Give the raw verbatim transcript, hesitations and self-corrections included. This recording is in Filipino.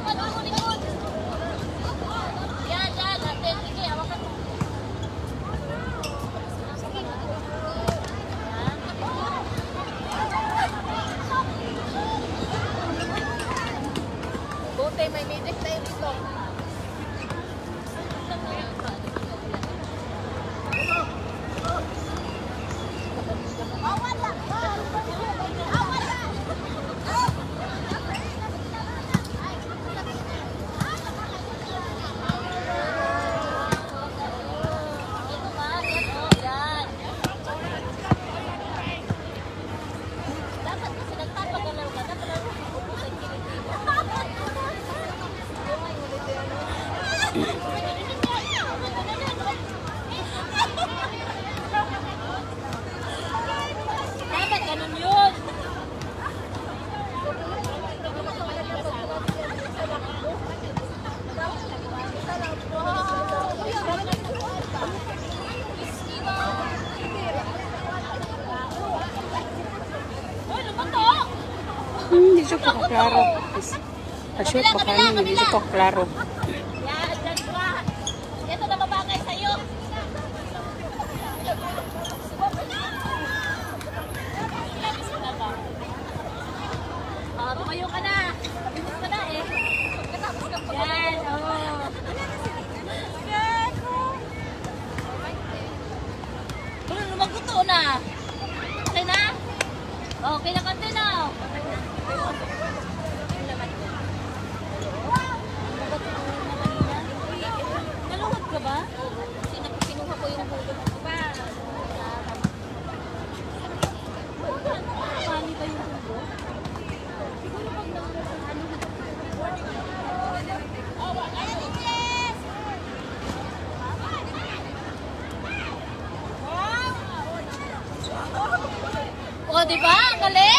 May medic tayo dito. Dapat ganun yun. Hindi siya pa klaro. Asya pa kami, hindi siya pa klaro. Ito na babagay sa'yo. Ah, tumayo ka na. Bilis ka na eh. Yan, oo. Pero lumaguto na. Okay na? Okay na kante na. Naluhod ka ba? Kinuha ko yung hulog ko pa. Mali ba yung hulog? Siguro pag ano o, diba? Ang galing!